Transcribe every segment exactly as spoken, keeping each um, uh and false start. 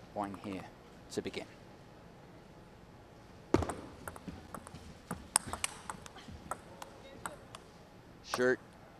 Wang here to begin. Shirt.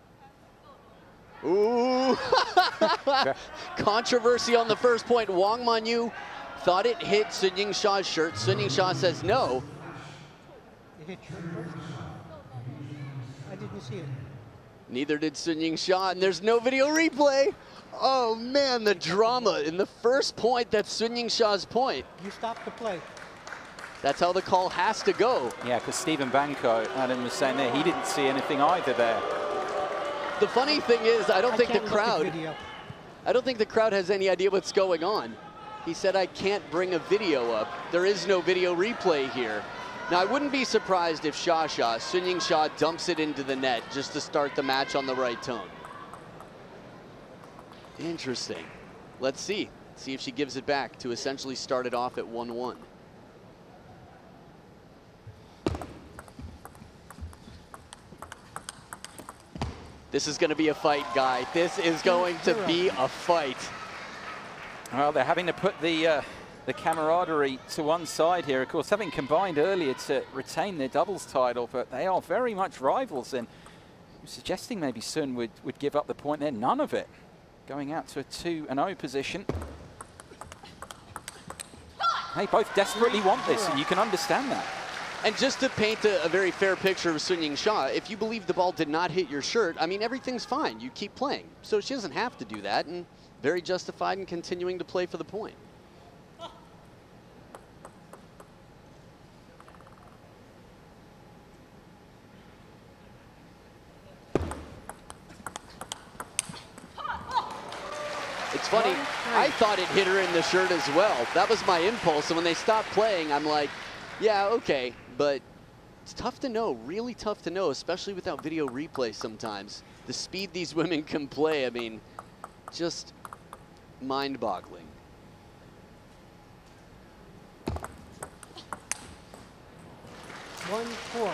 Ooh! Controversy on the first point. Wang Manyu thought it hit Sun Ying Sha's shirt. Sun Ying Sha says no. It hit shirt first? I didn't see it. Neither did Sun Ying Sha, and there's no video replay. Oh man, the drama in the first point. That's Sun Ying Sha's point. You stopped the play. That's how the call has to go. Yeah, because Stephen Banco, Adam was saying there, he didn't see anything either there. The funny thing is, I don't I think the can't look at crowd, video. I don't think the crowd has any idea what's going on. He said, I can't bring a video up. There is no video replay here. Now, I wouldn't be surprised if Sha Sha, Sun Ying Sha, dumps it into the net just to start the match on the right tone. Interesting. Let's see. See if she gives it back to essentially start it off at one one. This is going to be a fight, Guy. This is going to be a fight. Well, they're having to put the uh, the camaraderie to one side here. Of course, having combined earlier to retain their doubles title, but they are very much rivals. And suggesting maybe Sun would, would give up the point there. None of it. Going out to a two and oh position. They both desperately want this, and you can understand that. And just to paint a, a very fair picture of Sun Ying Sha, if you believe the ball did not hit your shirt, I mean, everything's fine. You keep playing. So she doesn't have to do that, and very justified in continuing to play for the point. It's funny, I thought it hit her in the shirt as well. That was my impulse, and when they stopped playing, I'm like, yeah, okay, but it's tough to know, really tough to know, especially without video replay sometimes. The speed these women can play, I mean, just mind-boggling. One, four.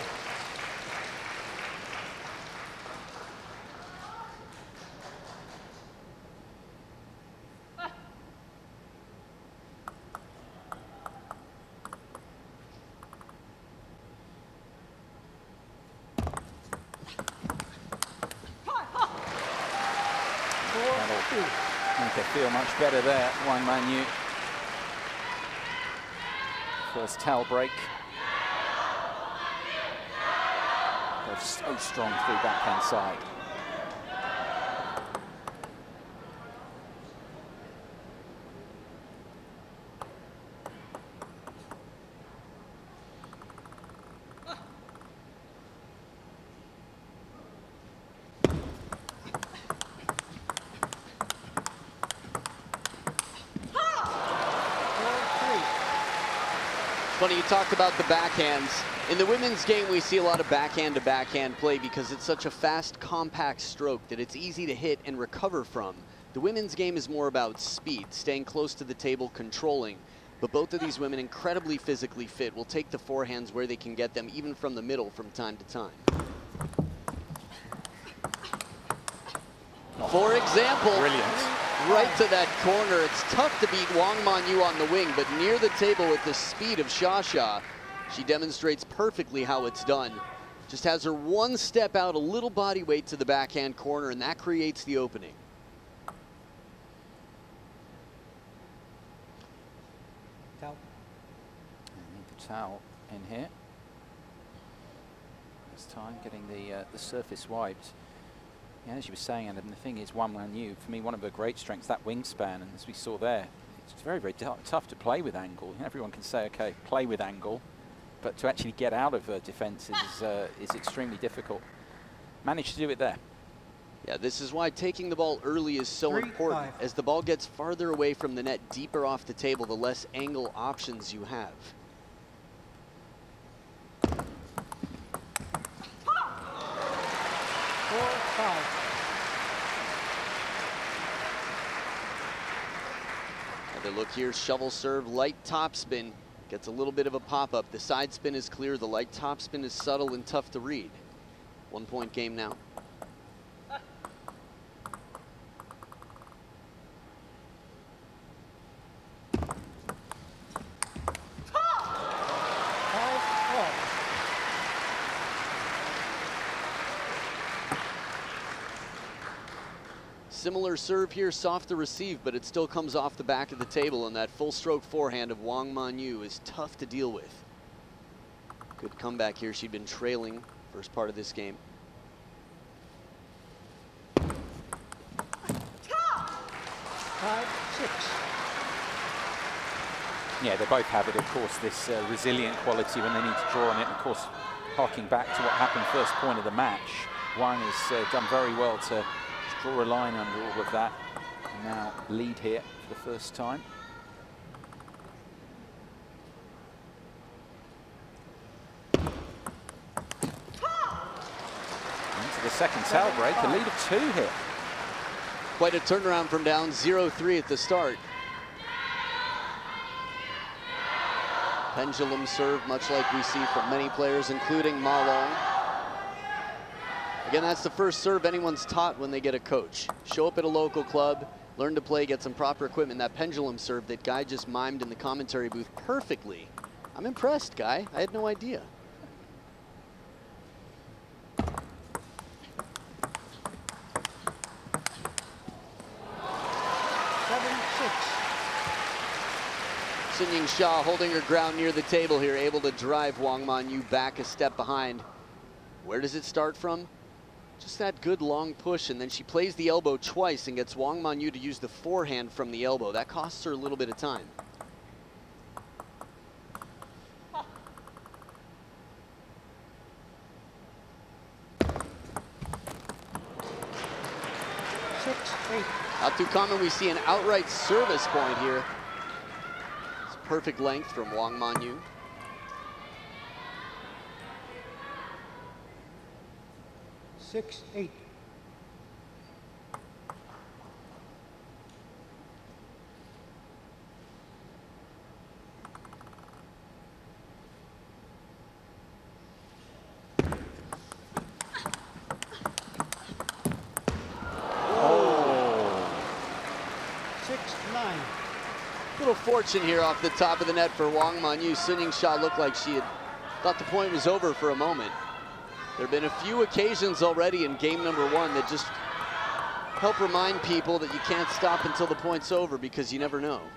I think they feel much better there, Wang Manyu. First towel break. They're so strong through backhand side. Funny, you talked about the backhands. In the women's game, we see a lot of backhand to backhand play because it's such a fast, compact stroke that it's easy to hit and recover from. The women's game is more about speed, staying close to the table, controlling. But both of these women, incredibly physically fit, will take the forehands where they can get them, even from the middle from time to time. For example, Brilliant. right to that corner. It's tough to beat Wang Manyu on the wing, but near the table with the speed of Sha Sha, she demonstrates perfectly how it's done. Just has her one step out, a little body weight to the backhand corner, and that creates the opening. Towel. I need the towel in here. This time getting the, uh, the surface wiped. Yeah, as you were saying, and the thing is, Wang Manyu, for me, one of her great strengths, that wingspan, and as we saw there, it's very, very tough to play with angle. Everyone can say, okay, play with angle, but to actually get out of her defense is, uh, is extremely difficult. Managed to do it there. Yeah, this is why taking the ball early is so Three, important. five. As the ball gets farther away from the net, deeper off the table, the less angle options you have. Four, five. Another look here, shovel serve, light topspin. Gets a little bit of a pop-up. The side spin is clear. The light topspin is subtle and tough to read. One point game now. Similar serve here, soft to receive, but it still comes off the back of the table, and that full stroke forehand of Wang Manyu is tough to deal with. Good comeback here. She'd been trailing first part of this game. Five, six. Yeah, they both have it, of course, this uh, resilient quality when they need to draw on it. And of course, harking back to what happened first point of the match, Wang has uh, done very well to draw a line under all of that. And now lead here for the first time. Into the second tail break, a lead of two here. Quite a turnaround from down zero three at the start. Pendulum serve, much like we see from many players, including Ma Long. Again, that's the first serve anyone's taught when they get a coach. Show up at a local club, learn to play, get some proper equipment. That pendulum serve that Guy just mimed in the commentary booth perfectly. I'm impressed, Guy. I had no idea. Sun-Ying Xia holding her ground near the table here, able to drive Wang Manyu back a step behind. Where does it start from? Just that good long push, and then she plays the elbow twice and gets Wang Manyu to use the forehand from the elbow. That costs her a little bit of time. Six, eight. Not too common we see an outright service point here. Perfect length from Wang Manyu. Six, eight. Oh. Six, nine. Little fortune here off the top of the net for Wang Manyu. Sun-Ying Xia looked like she had thought the point was over for a moment. There have been a few occasions already in game number one that just help remind people that you can't stop until the point's over, because you never know.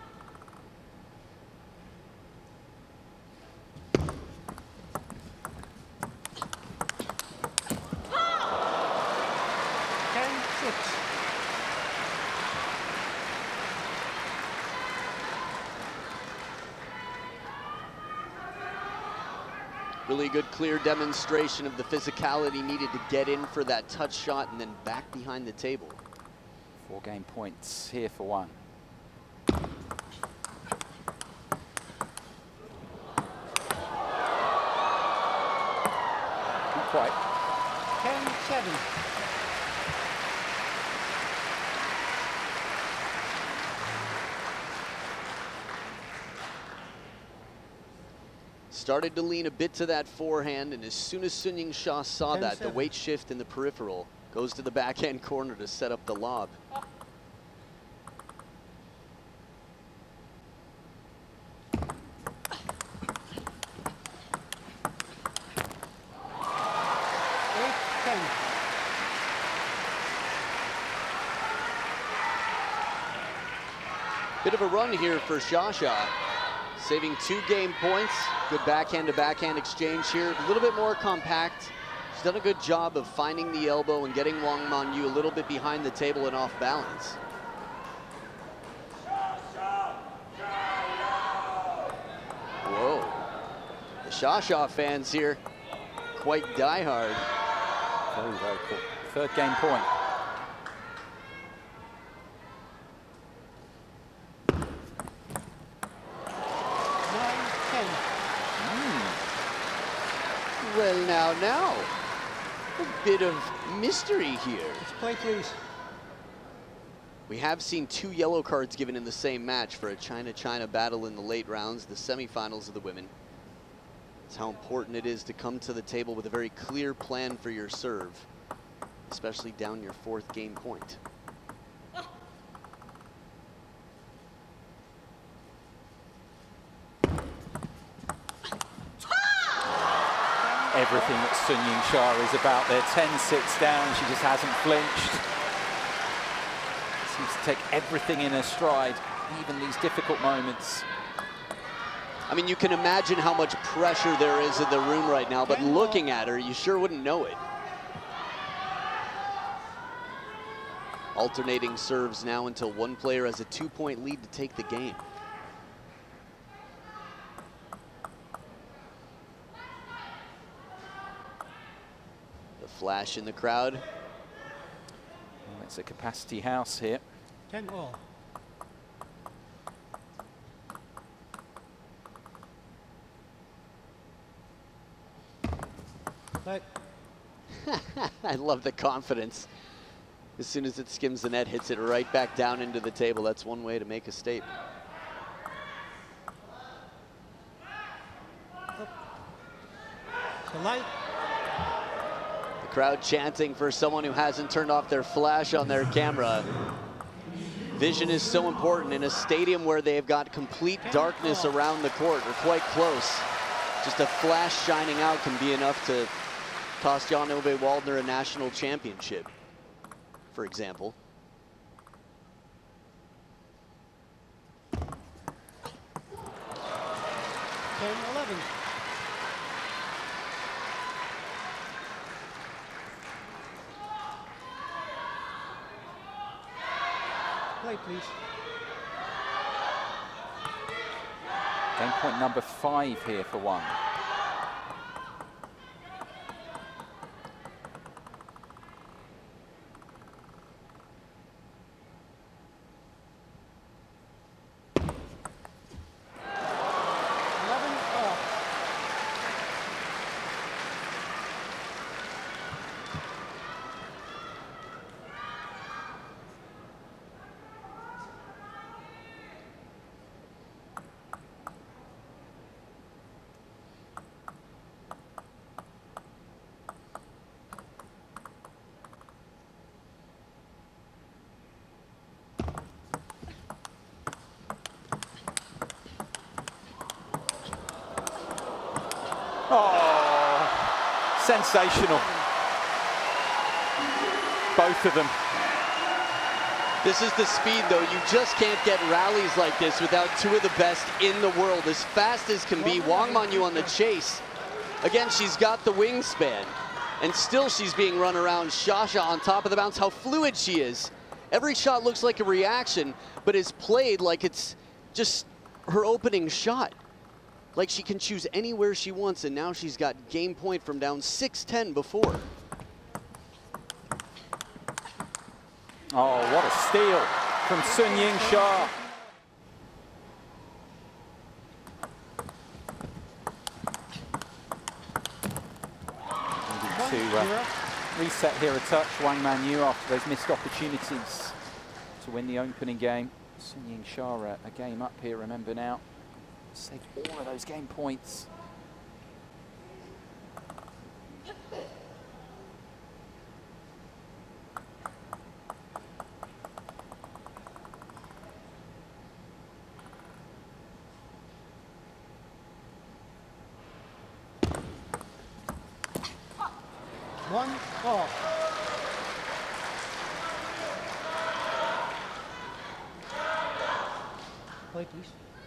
Ten, six. Really good, clear demonstration of the physicality needed to get in for that touch shot and then back behind the table. Four game points here for one. Not quite. Ten, seven. Started to lean a bit to that forehand, and as soon as Sun-Ying Xia saw ten, that, the seven. weight shift in the peripheral goes to the backhand corner to set up the lob. Eight, ten. Bit of a run here for Xia Xia, saving two game points. Good backhand to backhand exchange here. A little bit more compact. She's done a good job of finding the elbow and getting Wang Manyu a little bit behind the table and off balance. Whoa. The Xia Xia fans here, quite diehard. Very, very cool. Third game point. Nine, ten. Well, now, now. A bit of mystery here. Let's play, please. We have seen two yellow cards given in the same match for a China-China battle in the late rounds, the semifinals of the women. It's how important it is to come to the table with a very clear plan for your serve, especially down your fourth game point. Everything that Sun-Ying Xia is about there. ten six down, she just hasn't flinched. seems to take everything in her stride, even these difficult moments. I mean, you can imagine how much pressure there is in the room right now, but looking at her, you sure wouldn't know it. Alternating serves now until one player has a two-point lead to take the game. The flash in the crowd. Well, it's a capacity house here. ten all. But I love the confidence. As soon as it skims the net, hits it right back down into the table. That's one way to make a statement. the light. The crowd chanting for someone who hasn't turned off their flash on their camera. Vision is so important in a stadium where they've got complete darkness around the court, or quite close. Just a flash shining out can be enough to cost Jan-Ove Waldner a national championship, for example. ten eleven. Play, please. Game point number five here for Wang. eleven all. Oh, sensational. Both of them. This is the speed, though. You just can't get rallies like this without two of the best in the world. As fast as can be, Wang Manyu on the chase. Again, she's got the wingspan, and still she's being run around. Sciascia on top of the bounce. How fluid she is. Every shot looks like a reaction, but is played like it's just her opening shot. Like she can choose anywhere she wants, and now she's got game point from down six ten before. Oh, what a steal from Sun-Ying Hsia. To uh, reset here a touch, Wang Manyu after those missed opportunities to win the opening game. Sun-Ying Hsia a game up here, remember now. Save all of those game points. One all. Play, please.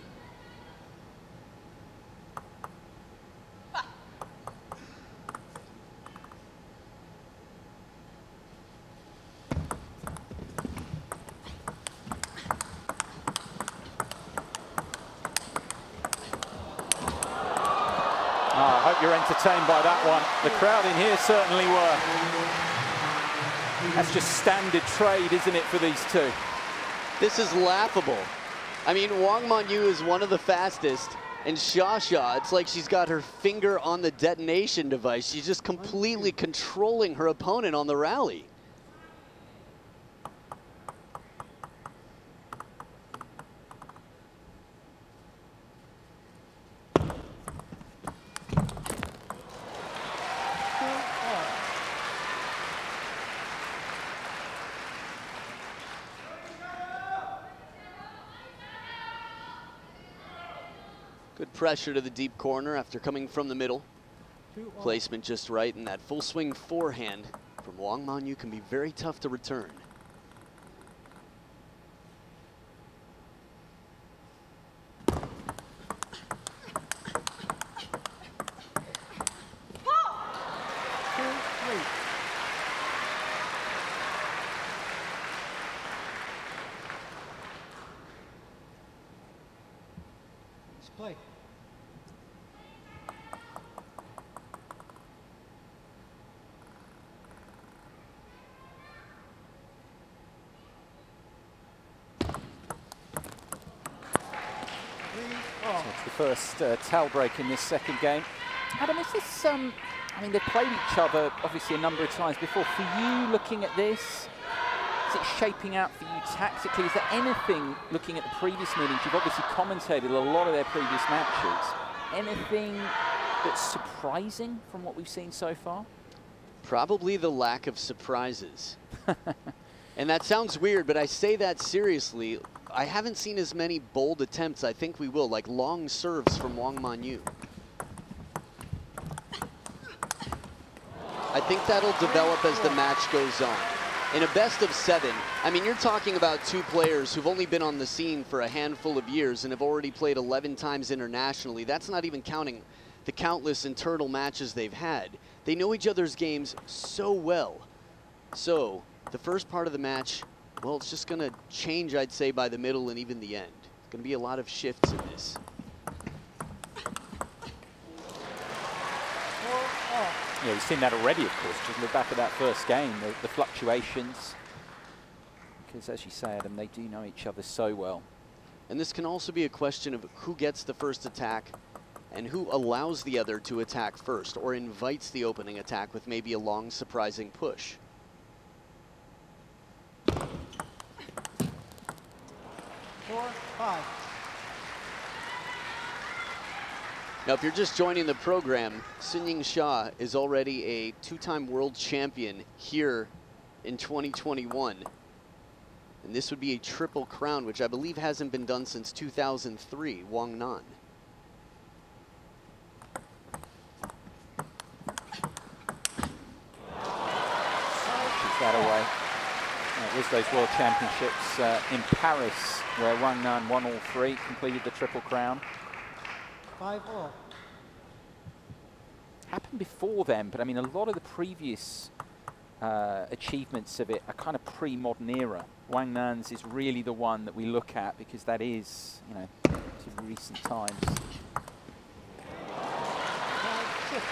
Oh, I hope you're entertained by that one. The crowd in here certainly were. That's just standard trade, isn't it, for these two? This is laughable. I mean, Wang Manyu is one of the fastest, and Sciascia, it's like she's got her finger on the detonation device. She's just completely controlling her opponent on the rally. Good pressure to the deep corner after coming from the middle. Placement just right, and that full swing forehand from Wang Manyu can be very tough to return. Play. So it's the first uh, towel break in this second game. Adam, is this, um, I mean, they've played each other obviously a number of times before. For you, looking at this, is it shaping out for you tactically? Is there anything, looking at the previous meetings, you've obviously commentated a lot of their previous matches, anything that's surprising from what we've seen so far? Probably the lack of surprises. And that sounds weird, but I say that seriously. I haven't seen as many bold attempts. I think we will, like long serves from Wang Manyu. I think that'll develop as the match goes on. In a best of seven, I mean, you're talking about two players who've only been on the scene for a handful of years and have already played eleven times internationally. That's not even counting the countless internal matches they've had. They know each other's games so well. So the first part of the match, well, it's just going to change, I'd say, by the middle and even the end. It's going to be a lot of shifts in this. Yeah, we've seen that already, of course. Just look back at that first game, the, the fluctuations. Because, as you say, Adam, they do know each other so well. And this can also be a question of who gets the first attack and who allows the other to attack first or invites the opening attack with maybe a long, surprising push. Four, five. Now, if you're just joining the program, Sunying Shah is already a two-time world champion here in twenty twenty-one. And this would be a triple crown, which I believe hasn't been done since two thousand three, Wang Nan. Keeps that away. It was those World Championships uh, in Paris where Wang Nan won all three, completed the Triple Crown. Five all. Happened before then, but I mean, a lot of the previous uh, achievements of it are kind of pre-modern era. Wang Nan's is really the one that we look at because that is, you know, to recent times. Five, six.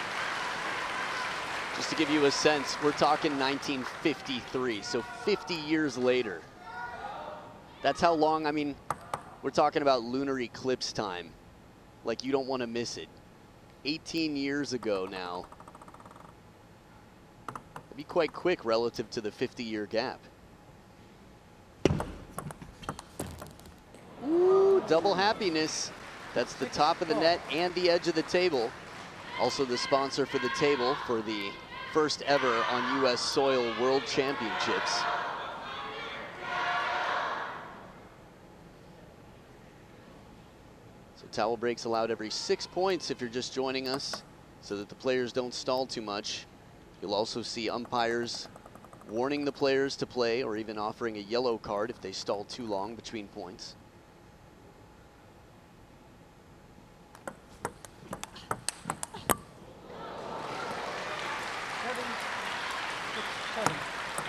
Just to give you a sense, we're talking nineteen fifty-three, so fifty years later. That's how long, I mean, we're talking about lunar eclipse time. Like, you don't want to miss it. eighteen years ago now. It'd be quite quick relative to the fifty year gap. Ooh, double happiness. That's the top of the net and the edge of the table. Also the sponsor for the table for the first ever on U S soil World Championships. So towel breaks allowed every six points if you're just joining us, so that the players don't stall too much. You'll also see umpires warning the players to play or even offering a yellow card if they stall too long between points. Seven, six, seven.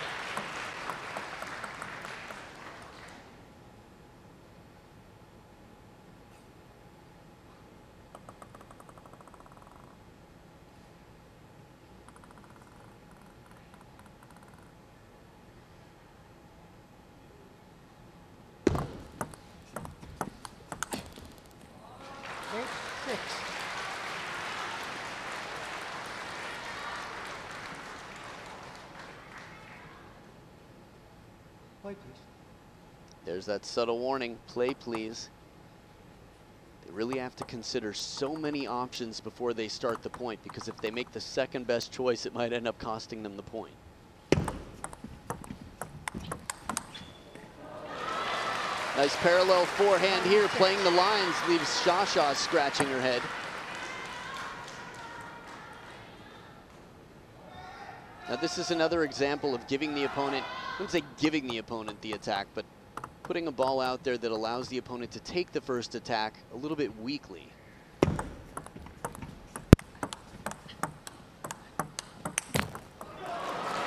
Eight, six. Play, please. There's that subtle warning, play please. They really have to consider so many options before they start the point, because if they make the second best choice, it might end up costing them the point. Nice parallel forehand here, playing the lines, leaves Shasha scratching her head. Now this is another example of giving the opponent, I wouldn't say giving the opponent the attack, but putting a ball out there that allows the opponent to take the first attack a little bit weakly.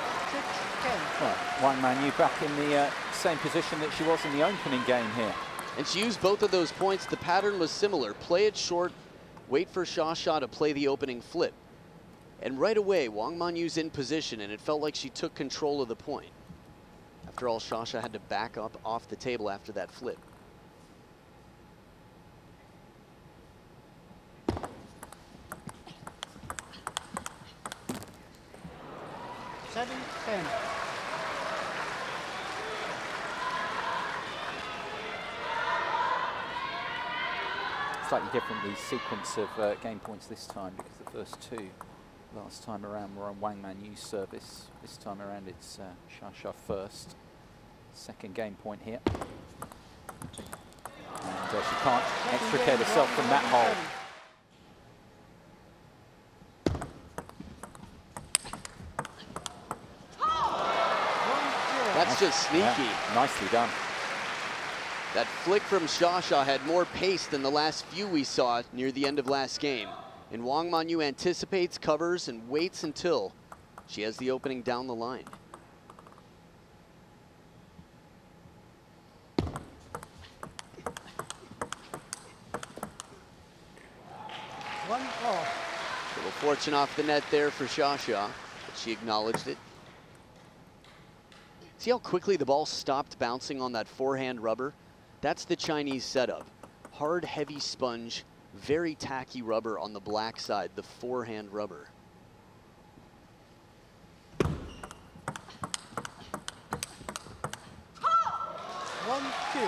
Six, ten. Well, Wang Manyu back in the uh, same position that she was in the opening game here. And she used both of those points. The pattern was similar. Play it short, wait for Xia Xia to play the opening flip. And right away, Wang Manyu's in position, and it felt like she took control of the point. After all, Xia Xia had to back up off the table after that flip. Seven, ten. Slightly different, the sequence of uh, game points this time, because the first two last time around were on Wang Manyu's service. This time around it's uh, Xia Xia first. Second game point here. And uh, she can't extricate herself from that hole. That's just sneaky. Yeah, nicely done. That flick from Xia Xia had more pace than the last few we saw near the end of last game. And Wang Manyu anticipates, covers, and waits until she has the opening down the line. One off. Little fortune off the net there for Xia Xia, but she acknowledged it. See how quickly the ball stopped bouncing on that forehand rubber? That's the Chinese setup. Hard, heavy sponge, very tacky rubber on the black side, the forehand rubber. One, two.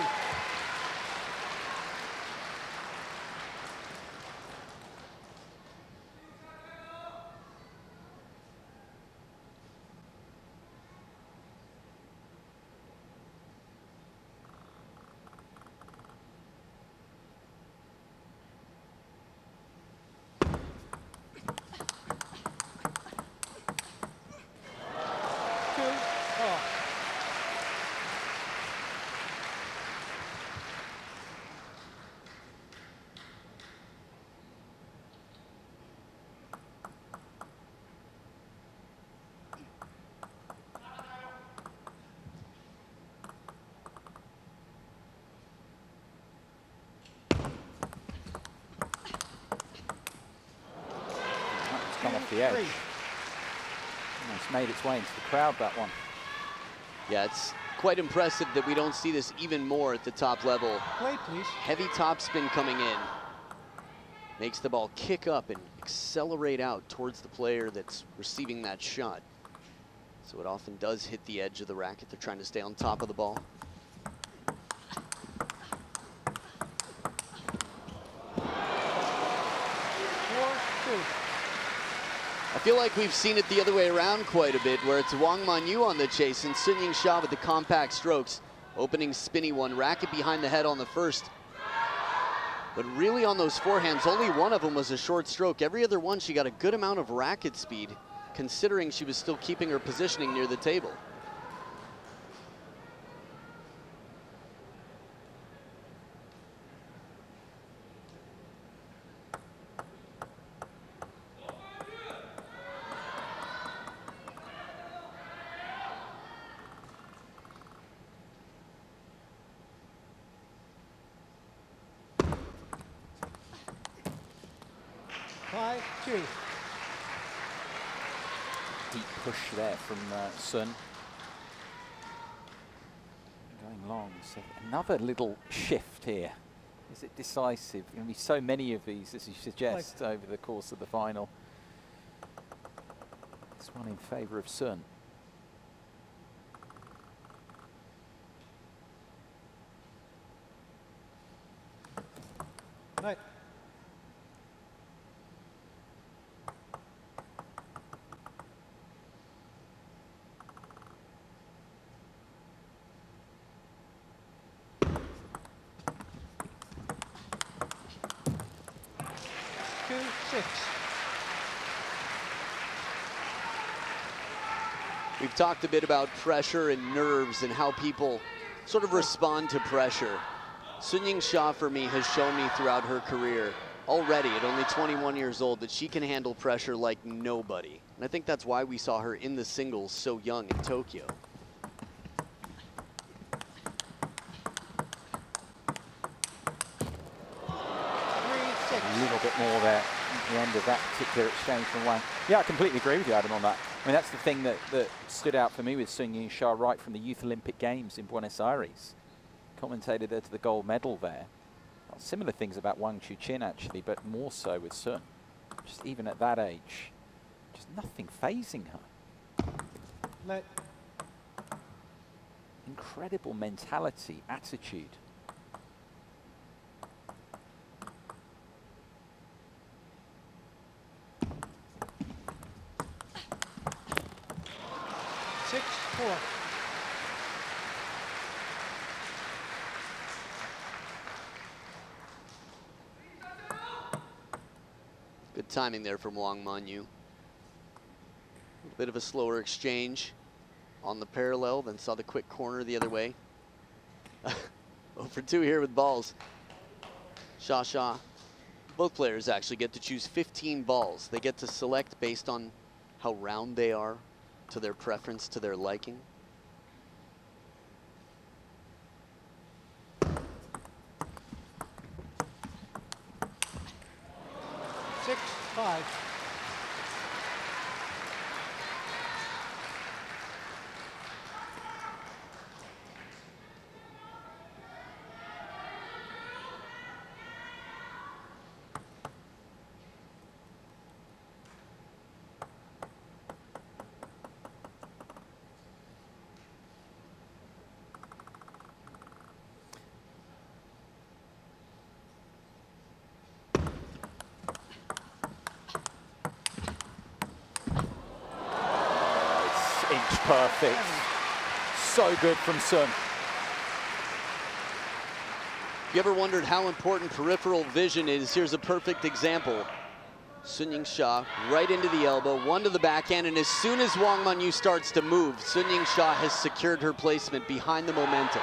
Come off the edge. And it's made its way into the crowd, that one. Yeah, it's quite impressive that we don't see this even more at the top level. Play, please. Heavy topspin coming in. Makes the ball kick up and accelerate out towards the player that's receiving that shot. So it often does hit the edge of the racket. They're trying to stay on top of the ball. Four, two. I feel like we've seen it the other way around quite a bit, where it's Wang Manyu on the chase and Sun Ying-Xia with the compact strokes. Opening spinny one, racket behind the head on the first. But really on those forehands, only one of them was a short stroke. Every other one, she got a good amount of racket speed, considering she was still keeping her positioning near the table. Five, two. Deep push there from uh, Sun. Going long, so another little shift here. Is it decisive? Going to be so many of these, as you suggest, like over the course of the final. This one in favour of Sun. Right. Two, six. We've talked a bit about pressure and nerves and how people sort of respond to pressure. Sun Ying-Xia, for me, has shown me throughout her career already at only twenty-one years old that she can handle pressure like nobody. And I think that's why we saw her in the singles so young in Tokyo. a little bit more there at the end of that particular exchange from Wang. Yeah, I completely agree with you, Adam, on that. I mean, that's the thing that, that stood out for me with Seung-Yun Cha right from the Youth Olympic Games in Buenos Aires. Commentated her to the gold medal there. Similar things about Wang Chuqin, actually, but more so with Sun. Just even at that age, just nothing phasing her. Let. Incredible mentality, attitude. Six, four. Good timing there from Wang Manyu. A bit of a slower exchange on the parallel, then saw the quick corner the other way. oh for two here with balls. Sha Sha. Both players actually get to choose fifteen balls. They get to select based on how round they are, to their preference, to their liking. Six, five. Perfect. So good from Sun. If you ever wondered how important peripheral vision is, here's a perfect example. Seung-Yun Cha right into the elbow, one to the backhand, and as soon as Wang Manyu starts to move, Seung-Yun Cha has secured her placement behind the momentum.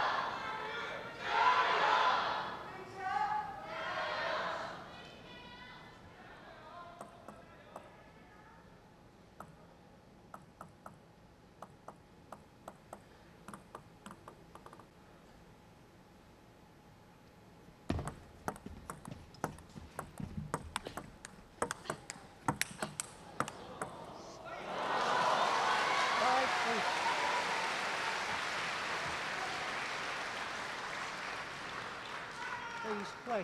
Please play.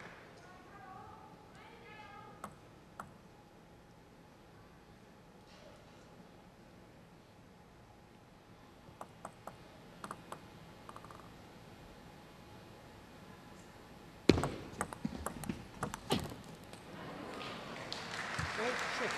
Eight, six.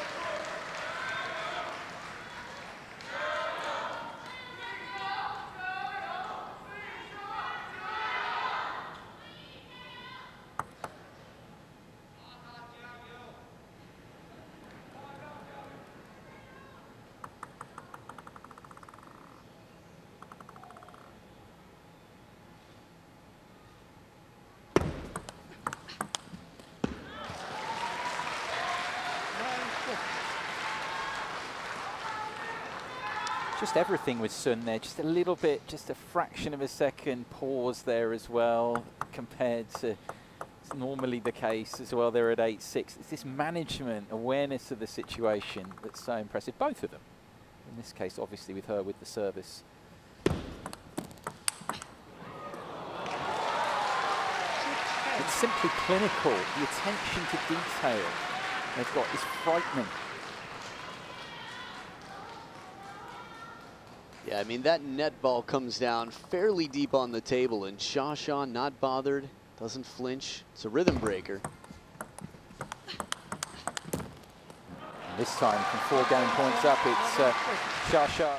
Just everything with Sun there, just a little bit, just a fraction of a second pause there as well, compared to it's normally the case as well. They're at eight six. It's this management, awareness of the situation that's so impressive. Both of them. In this case, obviously, with her with the service. It's simply clinical. The attention to detail they've got is frightening. Yeah, I mean, that net ball comes down fairly deep on the table, and Sha Sha not bothered, doesn't flinch. It's a rhythm breaker. And this time, from four game points up, it's uh, Sha Sha.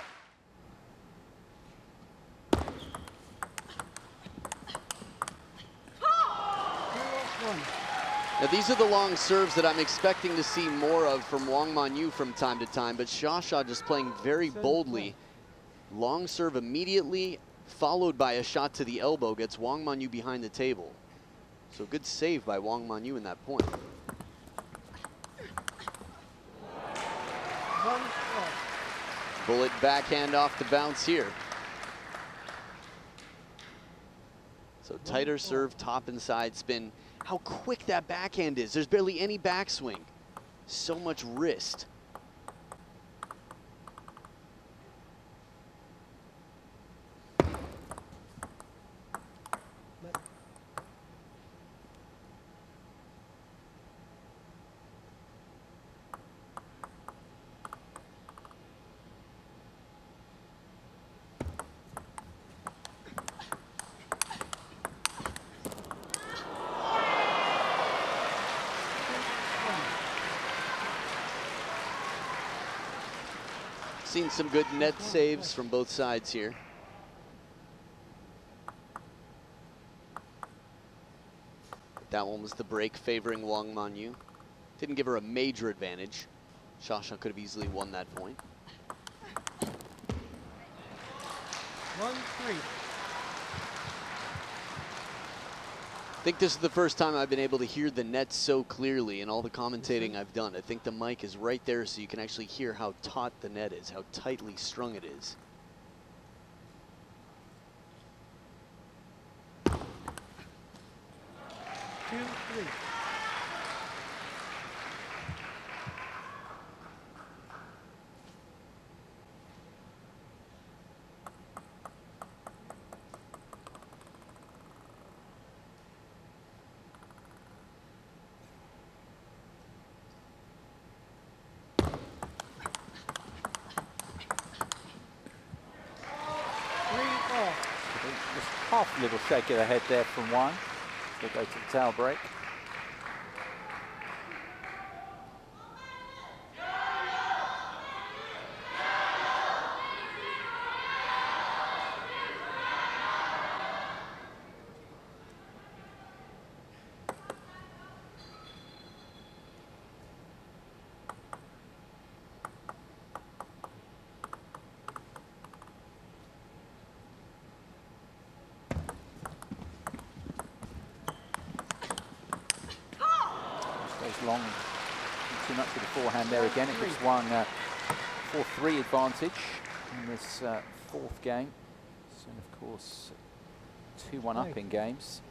Now, these are the long serves that I'm expecting to see more of from Wang Manyu from time to time, but Sha Sha just playing very boldly. Long serve immediately, followed by a shot to the elbow, gets Wang Manyu behind the table. So good save by Wang Manyu in that point. Bullet backhand off the bounce here. So tighter serve, top and side spin. How quick that backhand is. There's barely any backswing. So much wrist. Seen some good net saves from both sides here. But that one was the break favoring Wang Manyu. Didn't give her a major advantage. Sciascia could have easily won that point. One, three. I think this is the first time I've been able to hear the net so clearly in all the commentating I've done. I think the mic is right there so you can actually hear how taut the net is, how tightly strung it is. Two, three. Just half a little shake of the head there from one. They go to the towel break. Long, too much with the forehand there again. It gives one uh, four three advantage in this uh, fourth game. So, of course, two one up in games.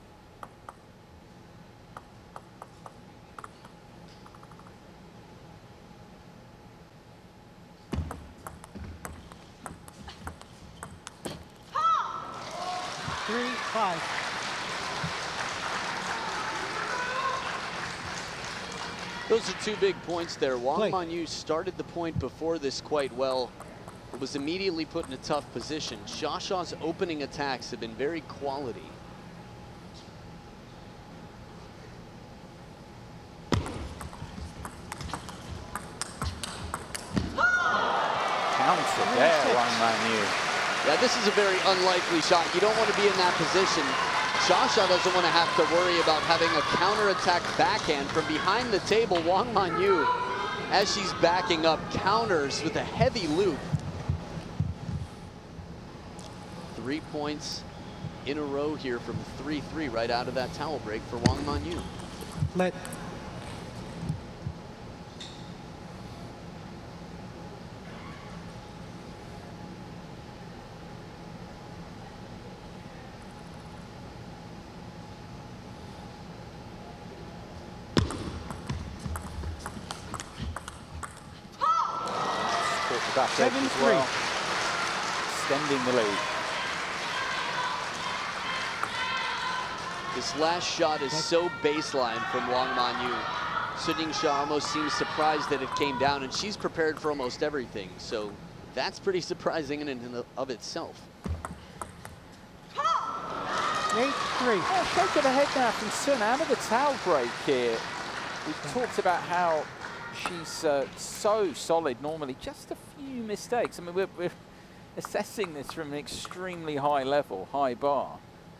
Three, five. Those are two big points there. Wang Play. Manyu started the point before this quite well, but was immediately put in a tough position. Sciascia's opening attacks have been very quality. Counts it there, Wang Manyu. Yeah, this is a very unlikely shot. You don't want to be in that position. Sciascia doesn't want to have to worry about having a counterattack backhand from behind the table. Wang Manyu, as she's backing up, counters with a heavy loop. Three points in a row here from three three right out of that towel break for Wang Manyu. Let. Back edge as well, extending the lead. This last shot is so baseline from Wang Manyu. Su Ningxia almost seems surprised that it came down, and she's prepared for almost everything. So that's pretty surprising in and of itself. Eight, three. Oh, shake of the head now from Sun out of the towel break here. We've talked about how she's uh, so solid normally, just a few mistakes. I mean, we're, we're assessing this from an extremely high level, high bar.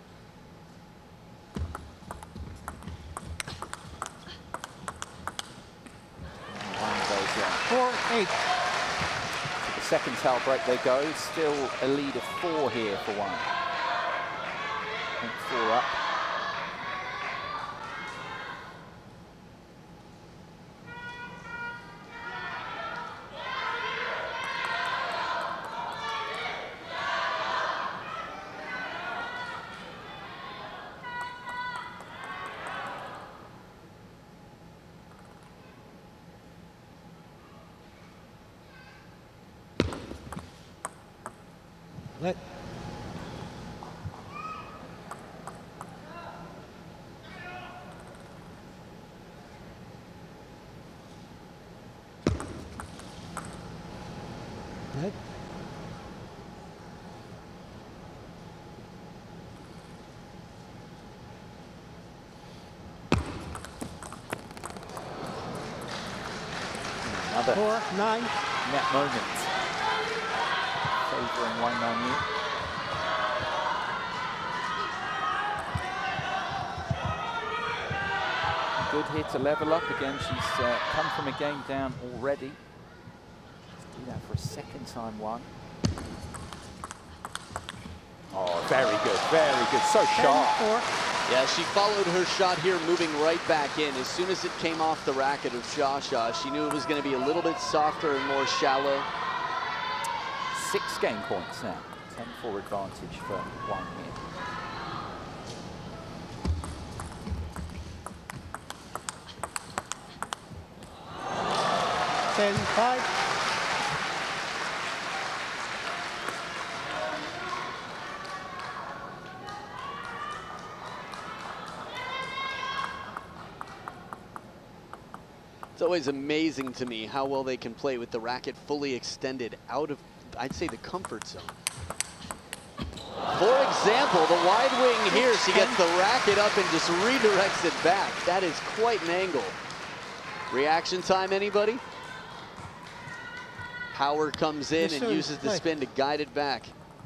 Four, eight. To the second towel break they go. Still a lead of four here for one. And four up. Let. Let. Another Four, nine. net moment favouring Wang Manyu. Good here to level up again. She's uh, come from a game down already. Let's do that for a second time, Wang. Oh, very good, very good. So sharp. Ten, four. Yeah, she followed her shot here, moving right back in. As soon as it came off the racket of Xia Xia, she knew it was going to be a little bit softer and more shallow. Six game points now. ten four advantage for Wang here. Ten, five. It's always amazing to me how well they can play with the racket fully extended out of, I'd say, the comfort zone. For example, the wide wing here, she gets the racket up and just redirects it back. That is quite an angle. Reaction time, anybody? Power comes in and uses the spin to guide it back.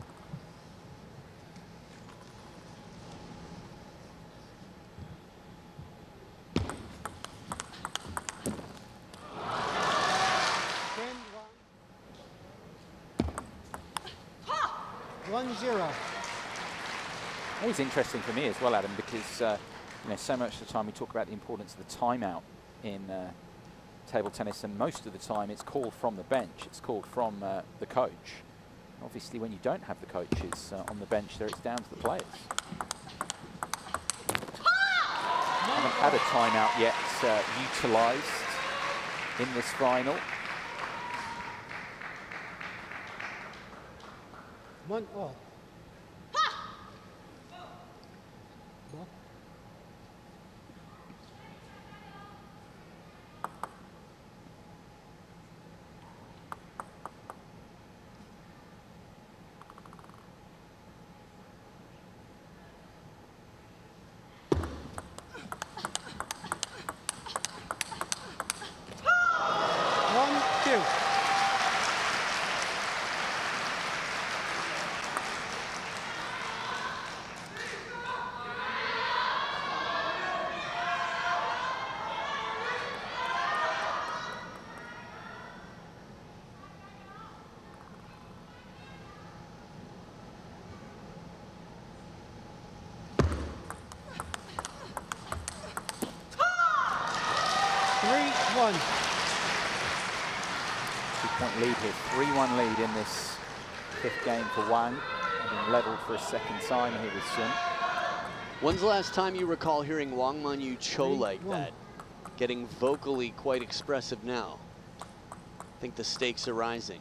One zero. Always interesting for me as well, Adam, because uh, you know, so much of the time we talk about the importance of the timeout in uh, table tennis, and most of the time it's called from the bench. It's called from uh, the coach. Obviously, when you don't have the coaches uh, on the bench, there it's down to the players. Haven't had a timeout yet uh, utilised in this final. One all. Ball. One, two. Three, one. Two-point lead here, three one lead in this fifth game for Wang, having levelled for a second time here with Sun. When's the last time you recall hearing Wang Manyu Cho Three, like one. that? Getting vocally quite expressive now. I think the stakes are rising.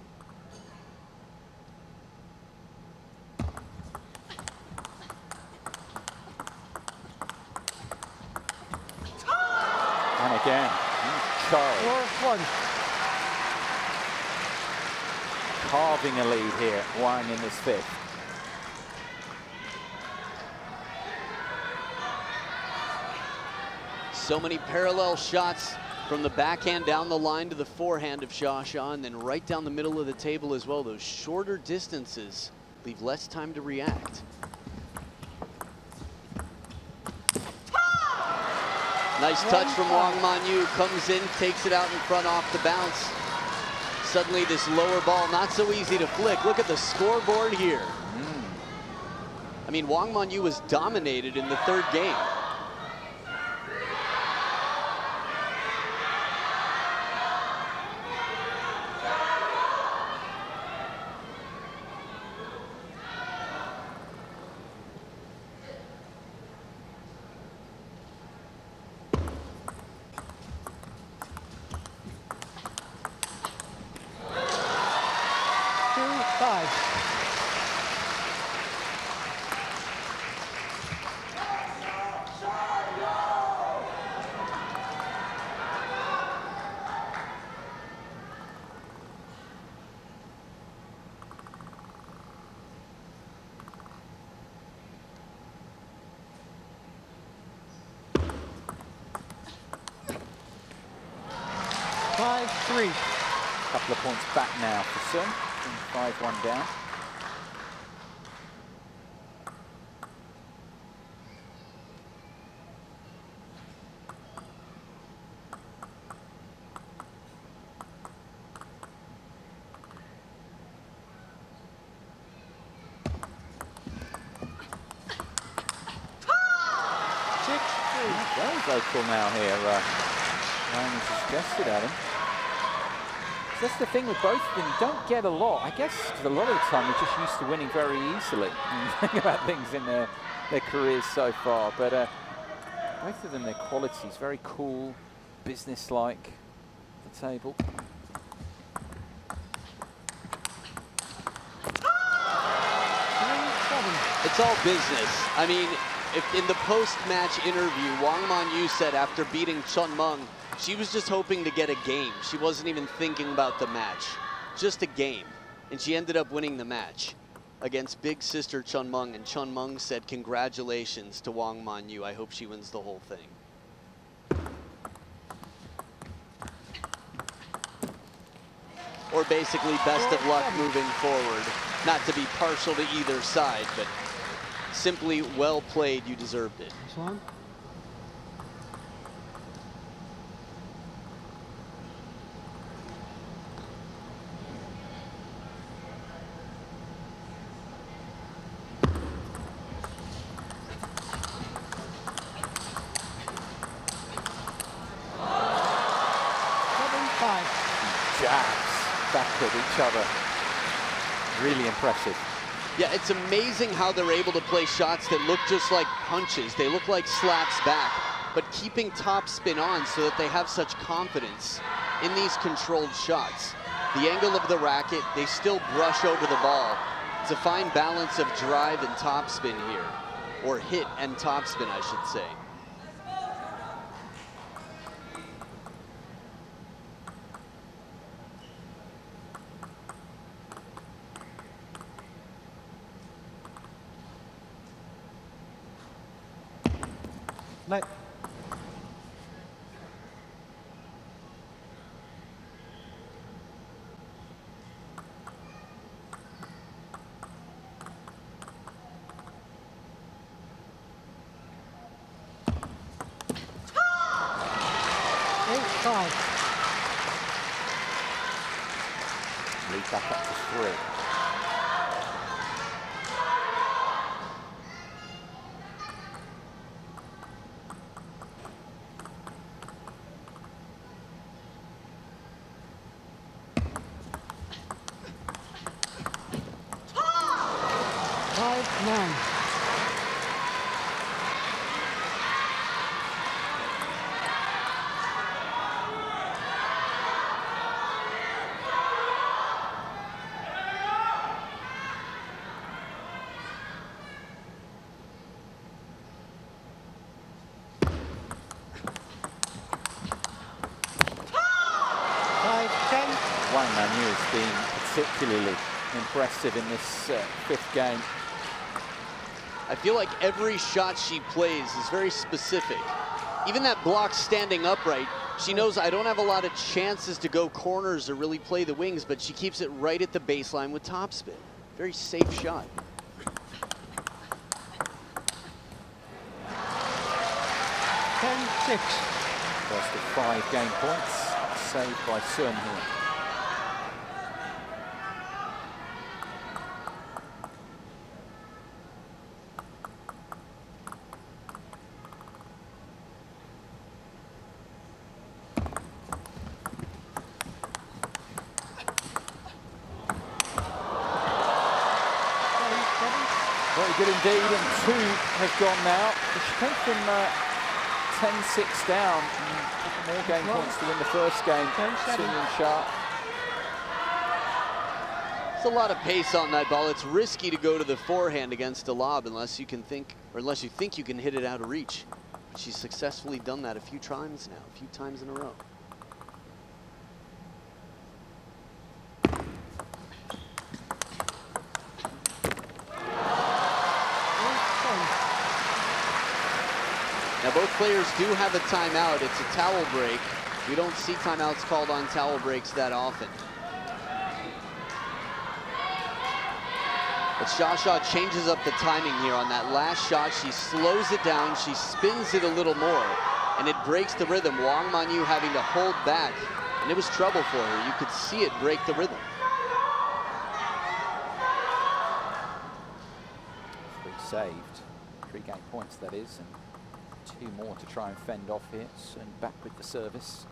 And again, Cho Four, one. carving a lead here, Wang in this fifth. So many parallel shots from the backhand down the line to the forehand of Xia Xia, and then right down the middle of the table as well. Those shorter distances leave less time to react. Nice touch from Wang Manyu, comes in, takes it out in front off the bounce. Suddenly this lower ball, not so easy to flick. Look at the scoreboard here. Mm. I mean, Wang Manyu was dominated in the third game. Two, five. five three. Couple of points back now for Sun. five one down. Very vocal now here, uh, Ryan suggested Adam. So that's the thing with both of them, you don't get a lot. I guess because a lot of the time they're just used to winning very easily. And think about things in their, their careers so far. But uh, both of them, their qualities, very cool, business-like at the table. It's all business. I mean, if in the post-match interview, Wang Manyu said after beating Chun Meng, she was just hoping to get a game. She wasn't even thinking about the match, just a game. And she ended up winning the match against big sister Chun Meng. And Chun Meng said, congratulations to Wang Manyu. I hope she wins the whole thing. Or basically best of luck moving forward. Not to be partial to either side, but simply well played, you deserved it. This one. Seven five. Jabs back at each other. Really impressive. Yeah, it's amazing how they're able to play shots that look just like punches. They look like slaps back, but keeping topspin on so that they have such confidence in these controlled shots. The angle of the racket, they still brush over the ball. It's a fine balance of drive and topspin here, or hit and topspin, I should say. Let. Eight five. Lead back up to three. Five nine. Five ten. Wang Manyu has been particularly impressive in this uh, fifth game. I feel like every shot she plays is very specific. Even that block standing upright, she knows I don't have a lot of chances to go corners or really play the wings, but she keeps it right at the baseline with topspin. Very safe shot. Ten six. First of five game points saved by Sun here. Very good indeed, and two have gone now. She came from uh, ten six down, and a couple more game points to win the first game. Sun Sharp. It's a lot of pace on that ball. It's risky to go to the forehand against a lob unless you can think, or unless you think you can hit it out of reach. But she's successfully done that a few times now, a few times in a row. Now both players do have a timeout. It's a towel break. We don't see timeouts called on towel breaks that often. But Sciascia changes up the timing here on that last shot. She slows it down, she spins it a little more, and it breaks the rhythm. Wang Manyu having to hold back, and it was trouble for her. You could see it break the rhythm. Three saved, three game points that is, and two more to try and fend off here. Sun back with the service.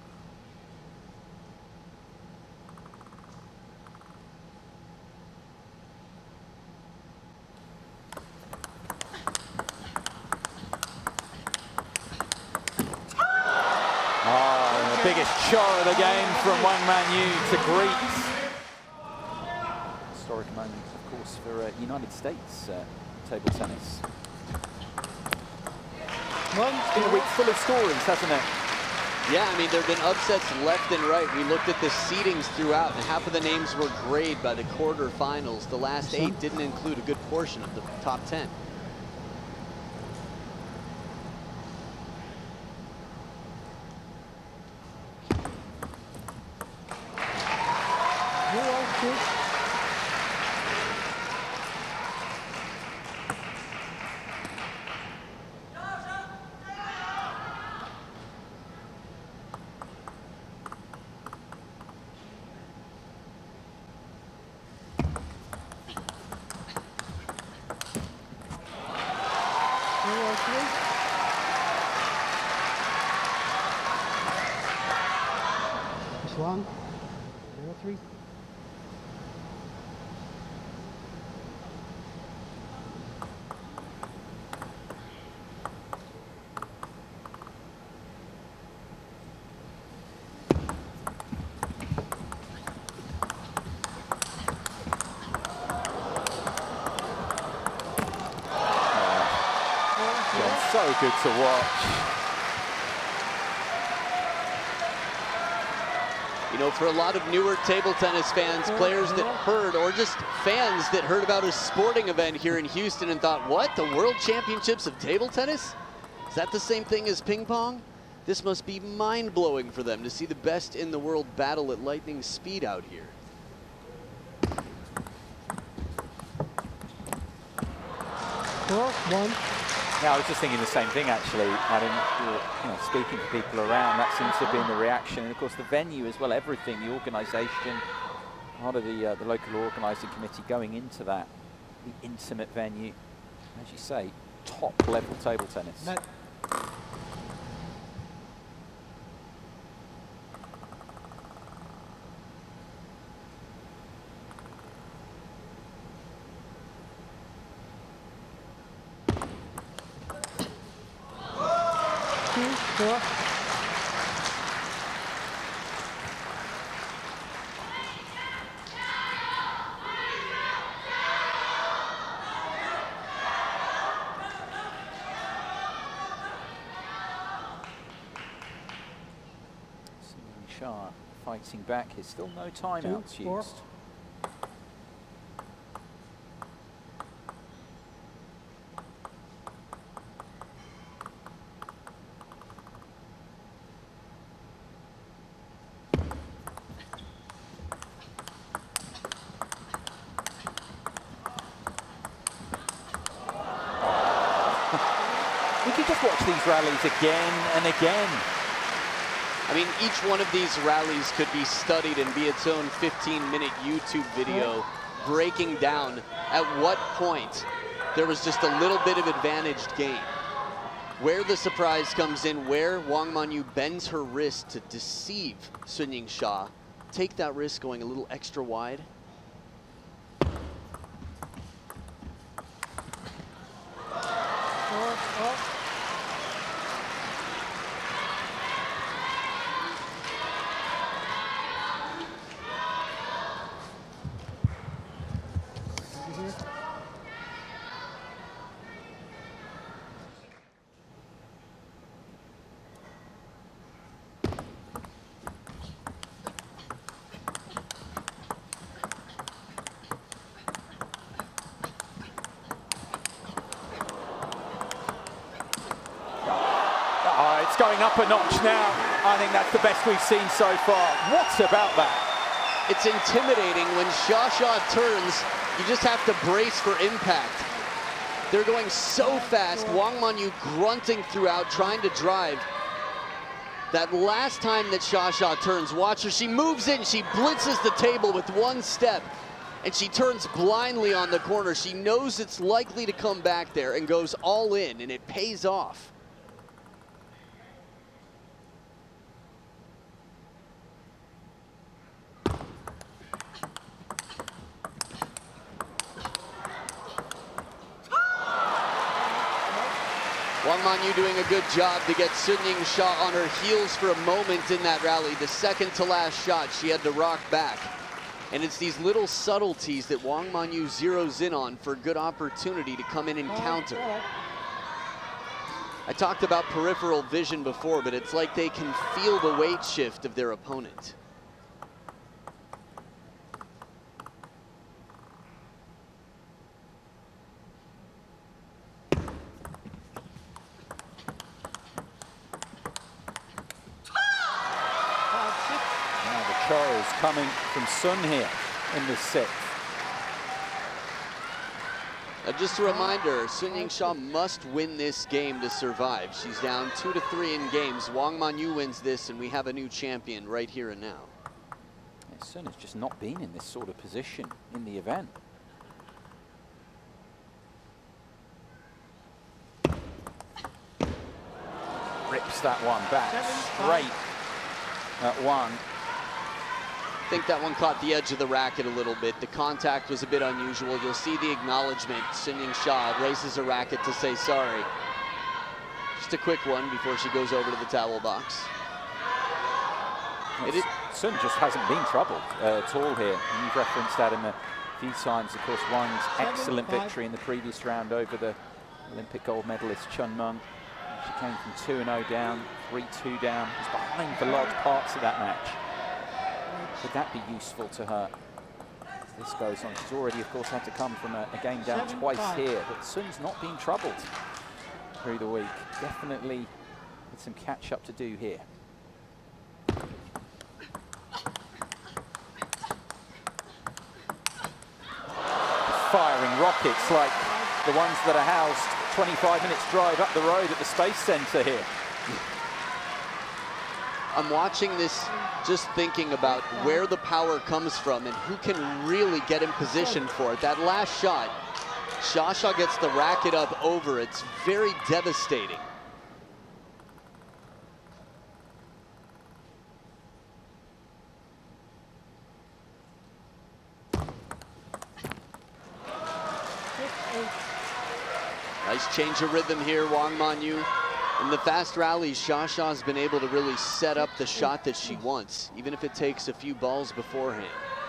Oh, the biggest chore of the game from Wang Manyu to greet. Historic moment, of course, for uh, United States uh, table tennis. It's been a week full of stories, hasn't it? Yeah, I mean, there have been upsets left and right. We looked at the seedings throughout, and half of the names were grayed by the quarterfinals. The last eight didn't include a good portion of the top ten. One, zero three. So good to watch. You know, for a lot of newer table tennis fans, players that heard, or just fans that heard about a sporting event here in Houston and thought, what, the World Championships of table tennis? Is that the same thing as ping pong? This must be mind-blowing for them to see the best in the world battle at lightning speed out here. Four, one. Yeah, I was just thinking the same thing actually. Adam, you know, speaking to people around, that seems to have been the reaction, and of course the venue as well, everything, the organisation, part of the uh, the local organising committee going into that, the intimate venue, as you say, top level table tennis. Net. Four. Shah fighting back. There's still no timeouts Two, four. used. We could just watch these rallies again and again. I mean, each one of these rallies could be studied and be its own fifteen minute YouTube video breaking down at what point there was just a little bit of advantaged game. Where the surprise comes in, where Wang Manyu bends her wrist to deceive Sunying Shah, take that risk going a little extra wide. Four, four. it's going up a notch now. I think that's the best we've seen so far. What about that? It's intimidating when Xia Xia turns. You just have to brace for impact. They're going so fast. Wang Manyu grunting throughout, trying to drive. That last time that Xia Xia turns, watch her. She moves in. She blitzes the table with one step. And she turns blindly on the corner. She knows it's likely to come back there and goes all in, and it pays off. Wang Manyu doing a good job to get Sun Ying-Sha on her heels for a moment in that rally. The second to last shot, she had to rock back. And it's these little subtleties that Wang Manyu zeroes in on for a good opportunity to come in and counter. I talked about peripheral vision before, but it's like they can feel the weight shift of their opponent. Coming from Sun here in the sixth. Uh, just a reminder, Sun Ying-Sha must win this game to survive. She's down two to three in games. Wang Manyu wins this, and we have a new champion right here and now. Yeah, Sun has just not been in this sort of position in the event. Rips that one back straight at one. I think that one caught the edge of the racket a little bit. The contact was a bit unusual. You'll see the acknowledgement. Sun Ying-Sha raises her racket to say sorry. Just a quick one before she goes over to the towel box. It is Sun just hasn't been troubled uh, at all here. And you've referenced that in a few times. Of course, Wang's excellent victory in the previous round over the Olympic gold medalist Chun Meng. She came from two and oh down, three two down. Was behind for large parts of that match. Could that be useful to her as this goes on? She's already, of course, had to come from a, a game down Seven twice five. here, but Sun's not been troubled through the week. Definitely with some catch-up to do here. Firing rockets like the ones that are housed twenty-five minutes drive up the road at the Space Center here. I'm watching this just thinking about where the power comes from and who can really get in position for it. That last shot, Xia Xia gets the racket up over. It's very devastating. Nice change of rhythm here, Wang Manyu. In the fast rallies, Xia Xia's been able to really set up the shot that she wants, even if it takes a few balls beforehand.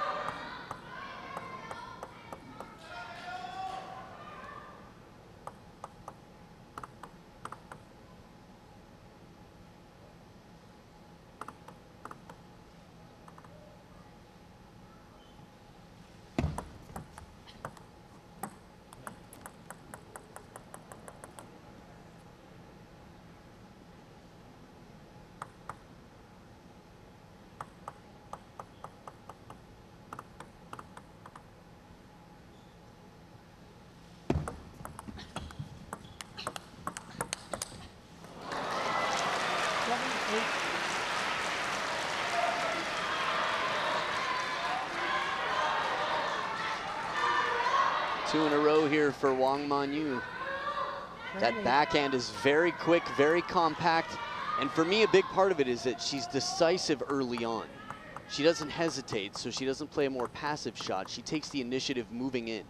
Two in a row here for Wang Manyu. That backhand is very quick, very compact. And for me, a big part of it is that she's decisive early on. She doesn't hesitate, so she doesn't play a more passive shot. She takes the initiative moving in.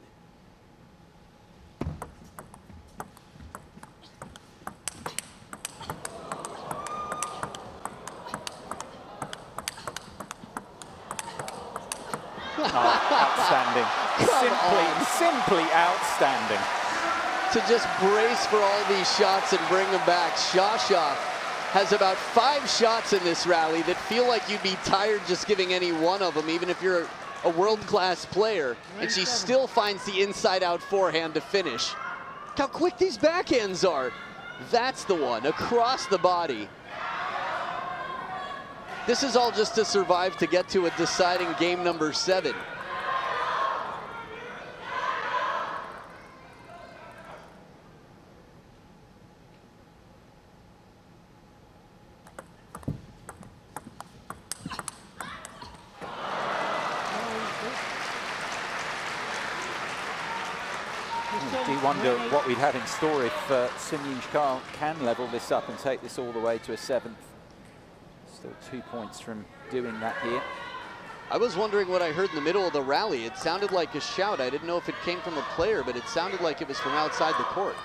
Oh, outstanding. Simply, simply outstanding. To just brace for all these shots and bring them back. Xia Xia has about five shots in this rally that feel like you'd be tired just giving any one of them, even if you're a world-class player, and she still finds the inside-out forehand to finish. Look how quick these backhands are. That's the one, across the body. This is all just to survive to get to a deciding game number seven. I do wonder what we'd have in store if uh, Sun-Ying Shah can level this up and take this all the way to a seventh. Still two points from doing that here. I was wondering what I heard in the middle of the rally. It sounded like a shout. I didn't know if it came from a player, but it sounded like it was from outside the court.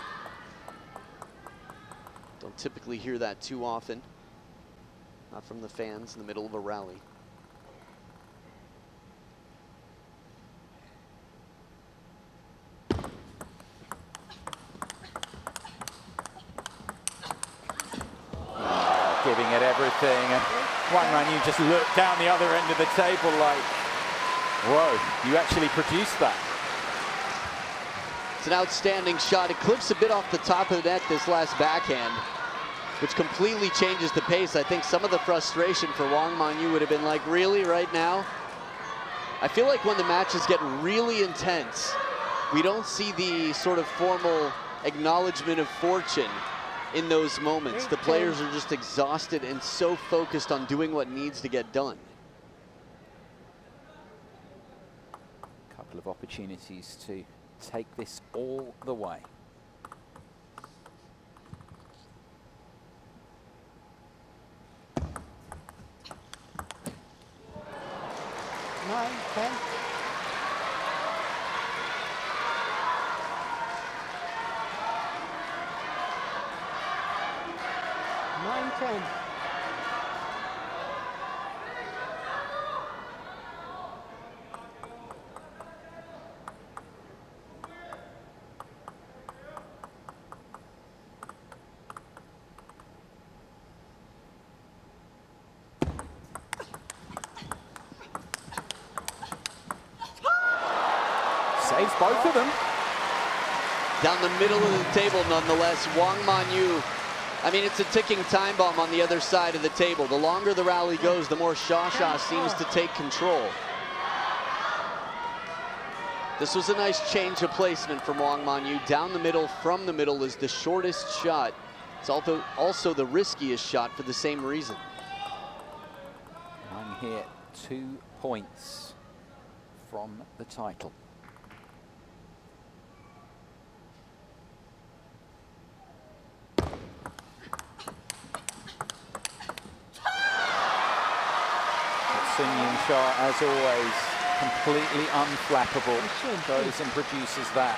Don't typically hear that too often. Not from the fans in the middle of a rally. Giving it everything, and Wang Manyu just looked down the other end of the table like, whoa, you actually produced that. It's an outstanding shot. It clips a bit off the top of the net, this last backhand, which completely changes the pace. I think some of the frustration for Wang Manyu would have been like, really, right now? I feel like when the matches get really intense, we don't see the sort of formal acknowledgement of fortune in those moments. The players are just exhausted and so focused on doing what needs to get done. A couple of opportunities to take this all the way. Nine, ten. Nine, ten. Saves both of them. Down the middle of the table, nonetheless, Wang Manyu. I mean, it's a ticking time bomb on the other side of the table. The longer the rally goes, the more Xia Xia seems to take control. This was a nice change of placement from Wang Manyu. Down the middle, from the middle is the shortest shot. It's also, also the riskiest shot for the same reason. Wang here, two points from the title. Sun-Ying Shah, as always, completely unflappable. Goes and produces that.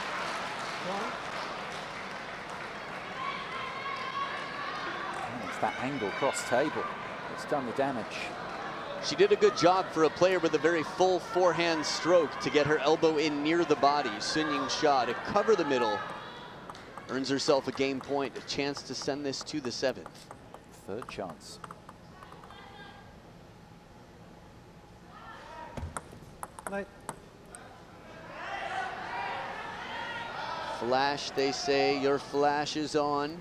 Oh, it's that angle cross table that's done the damage. She did a good job for a player with a very full forehand stroke to get her elbow in near the body. Sun-Ying Shah to cover the middle. Earns herself a game point, a chance to send this to the seventh. Third chance. Light. Flash, they say. Your flash is on.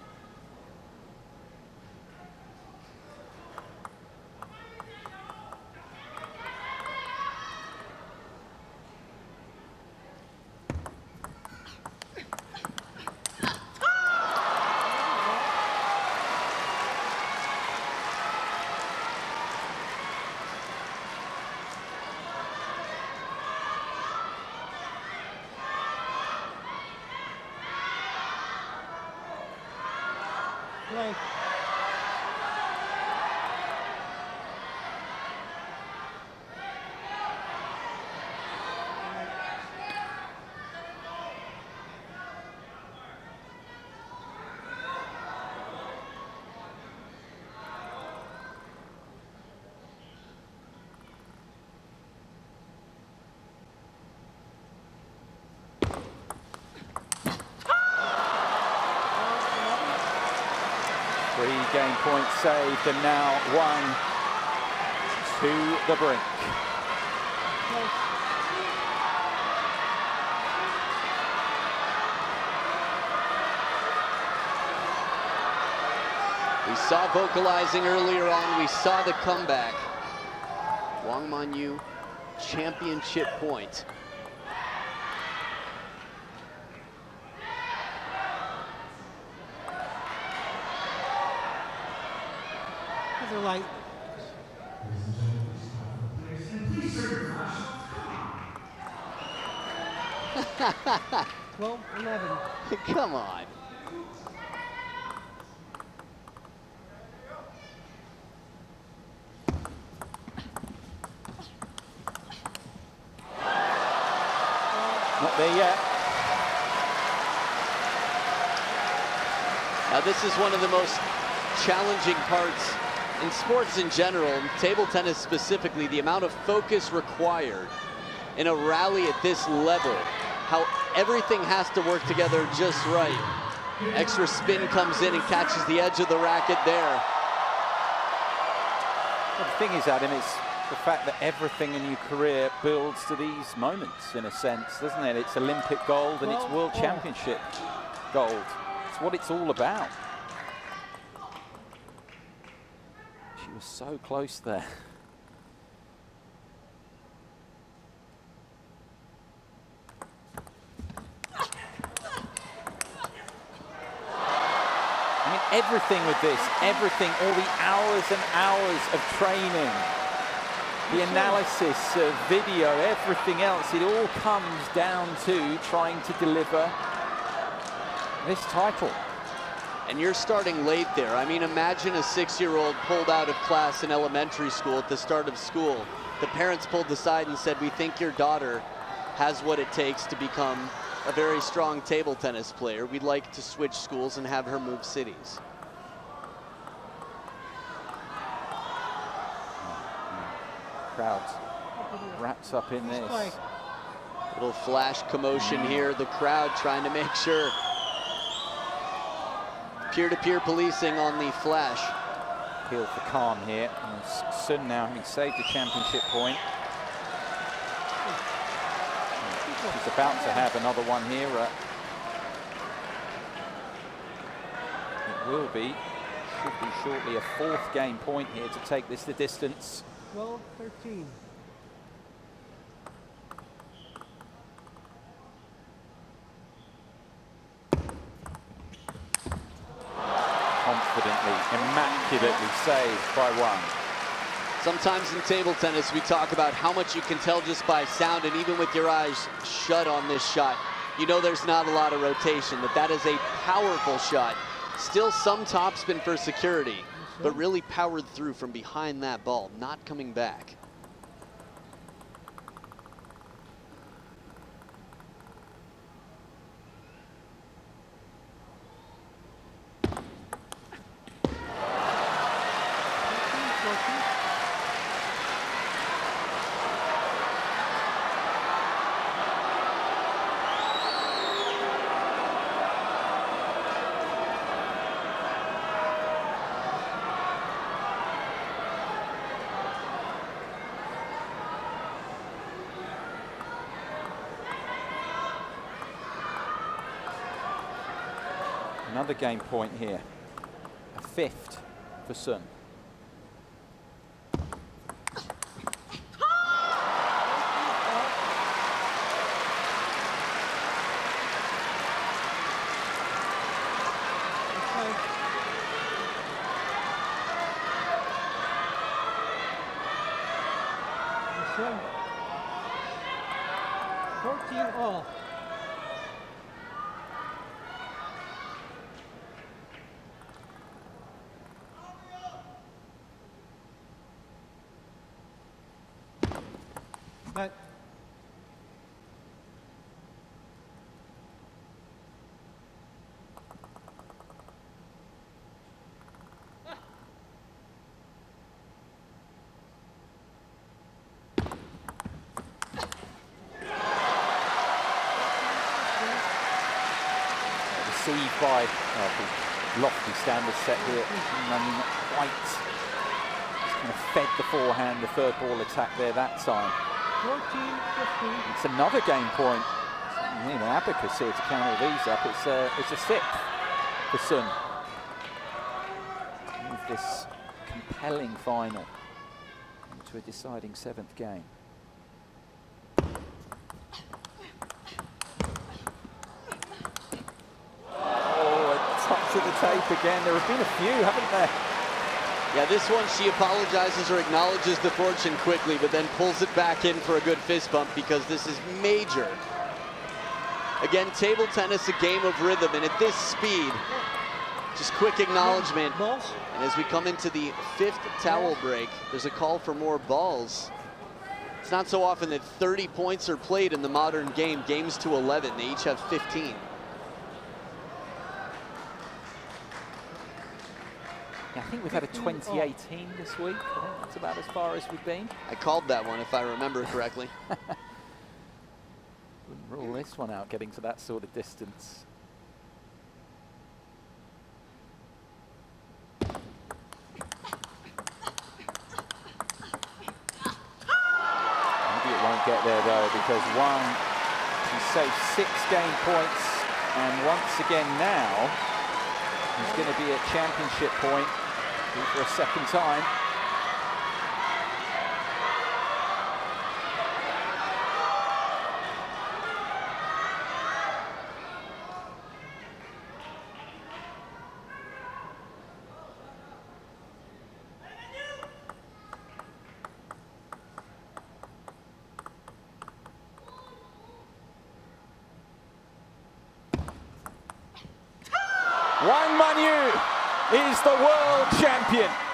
Blank. Three game points saved, and now one to the brink. We saw vocalizing earlier on. We saw the comeback. Wang Manyu, championship point. They're like, twelve, eleven. Come on. Not there yet. Now this is one of the most challenging parts in sports in general, table tennis specifically, the amount of focus required in a rally at this level, how everything has to work together just right. Extra spin comes in and catches the edge of the racket there. Well, the thing is, Adam, it's the fact that everything in your career builds to these moments, in a sense, doesn't it? It's Olympic gold and it's World Championship gold. It's what it's all about. She was so close there. I mean, everything with this, everything, all the hours and hours of training, the analysis of video, everything else, it all comes down to trying to deliver this title. And you're starting late there. I mean, imagine a six-year-old pulled out of class in elementary school at the start of school. The parents pulled aside and said, we think your daughter has what it takes to become a very strong table tennis player. We'd like to switch schools and have her move cities. Crowd wraps up in this. Little flash commotion here. The crowd trying to make sure. Peer-to-peer policing on the flash. Appeal for Khan here. And Sun now having saved the championship point. He's about to have another one here. Uh, it will be, should be shortly, a fourth game point here to take this the distance. twelve, thirteen. Confidently, immaculately saved by one. Sometimes in table tennis, we talk about how much you can tell just by sound, and even with your eyes shut on this shot, you know there's not a lot of rotation, that that is a powerful shot. Still some topspin for security, but really powered through from behind that ball, not coming back. Another game point here, a fifth for Sun. fourteen all. But Received by uh, the lofty standard set here. I mean, not quite. Just kind of fed the forehand, the third ball attack there that time. fourteen, fifteen. It's another game point. You know, abacus here to count all these up. It's a, it's a sixth for Sun. this compelling final into a deciding seventh game. Oh, a touch of the tape again. There have been a few, haven't there? Yeah, this one she apologizes or acknowledges the fortune quickly, but then pulls it back in for a good fist bump because this is major. Again, table tennis, a game of rhythm, and at this speed, just quick acknowledgement. And as we come into the fifth towel break, there's a call for more balls. It's not so often that thirty points are played in the modern game, games to eleven. They each have fifteen. Yeah, I think we've had a twenty eighteen this week. I think that's about as far as we've been. I called that one, if I remember correctly. Wouldn't rule this one out, getting to that sort of distance. Maybe it won't get there though, because one, he saved six game points, and once again now, he's going to be at championship point for a second time. Wang Manyu is the world champion.